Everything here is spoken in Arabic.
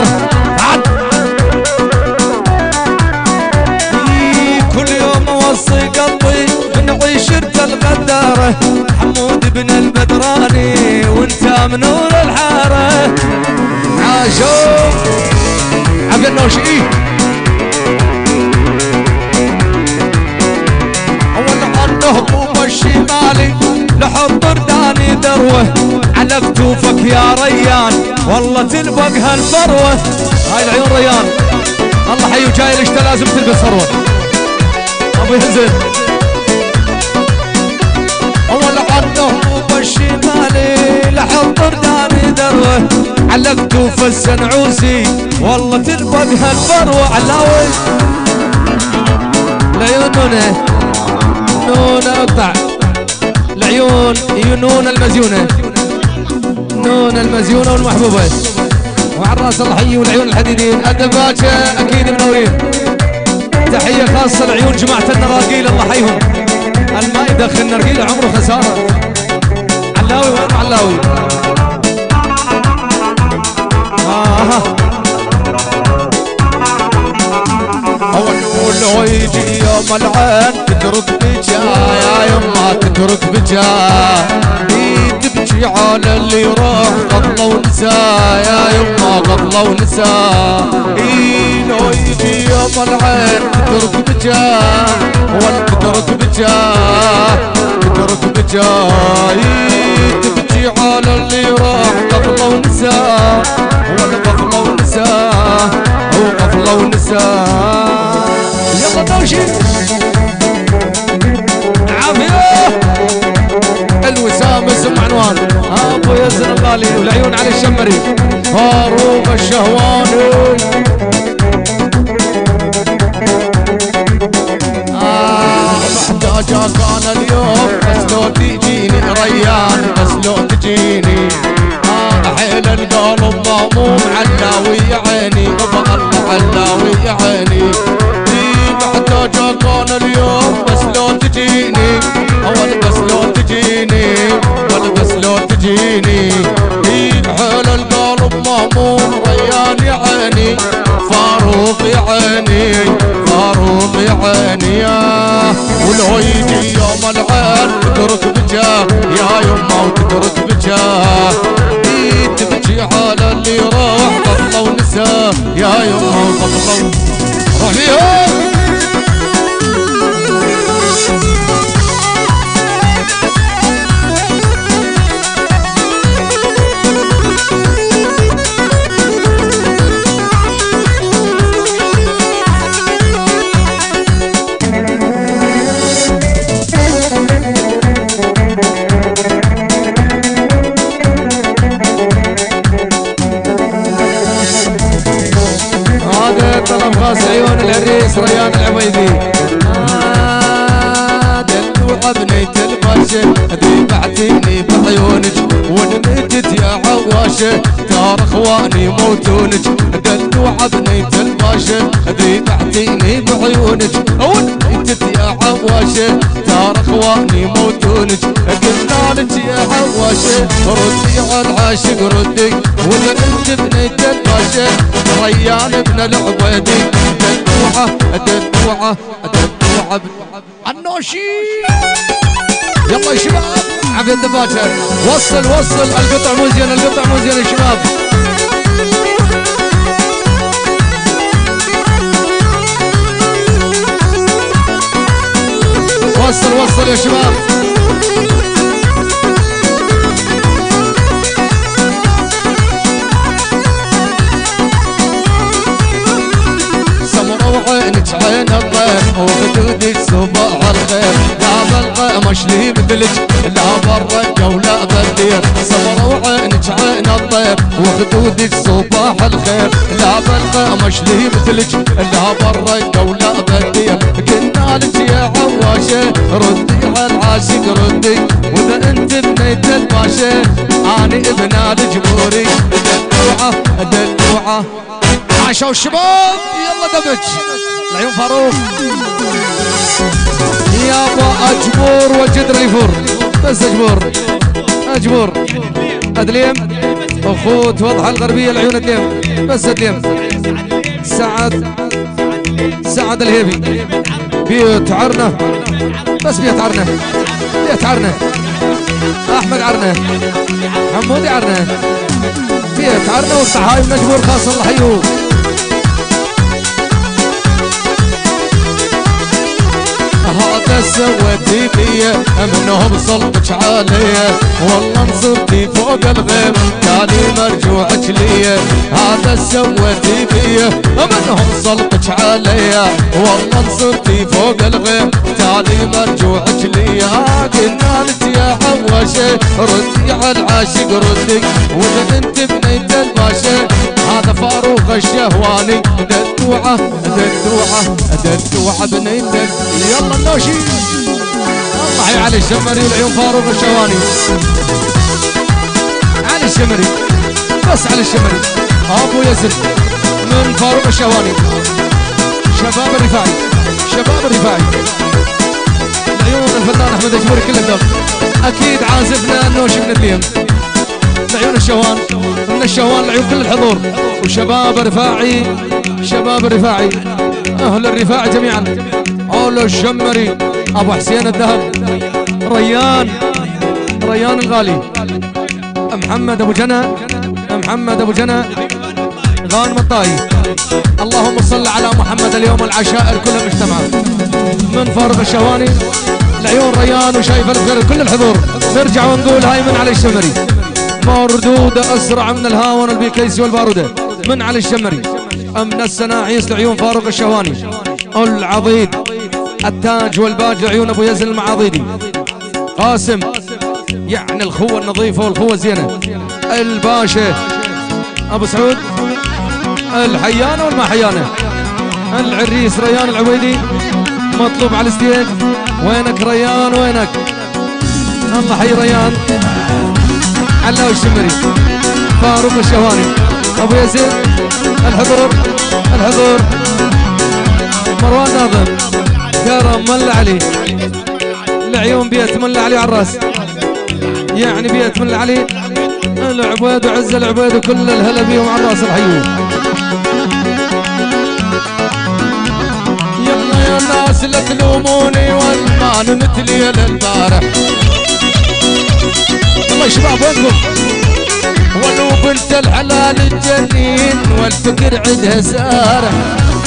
كل يوم اوصي قلبي من عشرة الغدارة حمود بن البدراني وانت منور الحارة عاشوق عبد النوش اول عنه هبوب الشمالي لحب رداني دروه على كتوفك يا ريان والله تلبق هالفروه. هاي العيون ريان الله حي وجاي ليش لازم تلبس فروه ابو يهزن. اول عنه هبوب الشمالي لحب رداني دروه على كتوف السنعوسي والله تلبق هالفروه. علاوي العيون نونه اقطع العيون نون المزيونه نون المزيونه والمحبوبه وعلى الراس الحي والعيون الحديدين الدباجه اكيد منورين. تحيه خاصه لعيون جماعه النراقيل الله حيهم. الماء يدخل النرقيل عمره خساره. علاوي وين علاوي؟ اول يجي يوم العين تترك بجا يا يما تترك بجا تبكي على اللي راح قبل ونسى يا يما قبل ونسى. لو يجي يوم العين تترك بجا ولا تترك بجا تترك بجا تبكي على اللي راح قبل ونسى ولا قبل ونسى هو قبل ونسى. يلا دوشي عافية الوسام اسم عنوان ابو يزن الغالي والعيون على الشمري فاروق الشهواني. محتاجة كان اليوم بس لو تجيني ريان بس لو تجيني حيل القلب مهموم علاوي يا عيني الله علاوي يا عيني. محتاجة كان اليوم بس لو تجيني اول بس لو تجيني ولا بس لو تجيني حيل القلب مهموم ريان يا عيني فاروق يا عيني فاروق يا عيني. ولو يجي يوم العين تترك بجاه يا يما وتترك بجاه تبكي على اللي راح قبله ونساه يا يما وقبله روح ليهم. طلب خاص عيون العريس ريان العبيدي دلوعة بنيت الباشا ذبحتيني بعيونك ونمتت يا عواشة تار اخواني موتونك دلوعة بنيت الباشا ذبحتيني بعيونك ونمتت يا عواشة تار اخواني موتونك قلنا لك يا عواشة ردي على العاشق ردي واذا انت بنيت الباشا ريان ابن العبيدي دلوعة دلوعة دلوعة النوشي. يلا يا شباب عافية الدباجة وصل القطع مو زين القطع مو زين يا شباب. وصل يا شباب. وعينك عين الضيف وخدودك صباح الخير لا بلغى مشلي مثلك لا بالرقة ولا بالدير. صبر وعينك عين الضيف وخدودك صباح الخير لا بلغى مشلي مثلك لا بالرقة ولا بالدير. قلنا لك يا عواشة ردي على العاشق ردي واذا انت بنيت الباشا اني ابن الجبوري دلوعة عاشوا الشباب. يلا دبج العيون فاروق يابا اجبور وجدر يفور بس اجبور ادليم اخوت وضح الغربيه العيون الديم بس الديم سعد الهيبي بيوت عرنه بس بيوت عرنه احمد عرنه حمودي عرنه بيوت عرنه والصحايب مجبور خاص الله حيوه هذا سويتي بيه منهم صلبك عاليه والله نصبتي فوق الغيم تالي مرجوعك ليه هذا سويتي بيه منهم صلبك عاليه والله نصبتي فوق الغيم تالي مرجوعك ليه قلنا لك يا عواشي ردي على العاشق ردي وجد انت بنيت الماشي هذا فاروق الشهواني دلوعه بنيتك يلا النوشي الله يا علي الشمري العيون فاروق الشهواني علي الشمري بس علي الشمري ابو ياسر من فاروق الشهواني شباب الرفاعي العيون الفنان احمد الجبوري كل الدم اكيد عازفنا النوشي من الديم العيون الشهوان من الشهوان العيون كل الحضور وشباب الرفاعي اهل الرفاعي جميعا اول الشمري ابو حسين الذهب ريان الغالي محمد ابو جنى غانم الطاي اللهم صل على محمد اليوم العشائر كلها مجتمعه من فارغ الشهواني العيون ريان وشايف الخير كل الحضور نرجع ونقول هاي من علي الشمري مردودة أسرع من الهاون البيكيسي والبارودة من علي الشمري من السناعيس لعيون فاروق الشهواني العضيد التاج والباج لعيون أبو يزن المعاضيدي قاسم يعني الخوة النظيفة والخوة الزينة الباشا أبو سعود الحيانة والما حيانة العريس ريان العويدي مطلوب على الستيج وينك ريان وينك الله حي ريان علاوي الشمري فاروق الشهواني ابو ياسر الحضور مروان ناظم كرم ملا علي العيون بيت ملا علي على الراس يعني بيت ملا علي العبيد وعز العبيد وكل الهلا بيهم على الراس الحيوه يلا يا الناس لا تلوموني والمان مثلي للبارح يلا يا شباب وينكم ولو بنت الحلال الجنين والفكر عندها سارح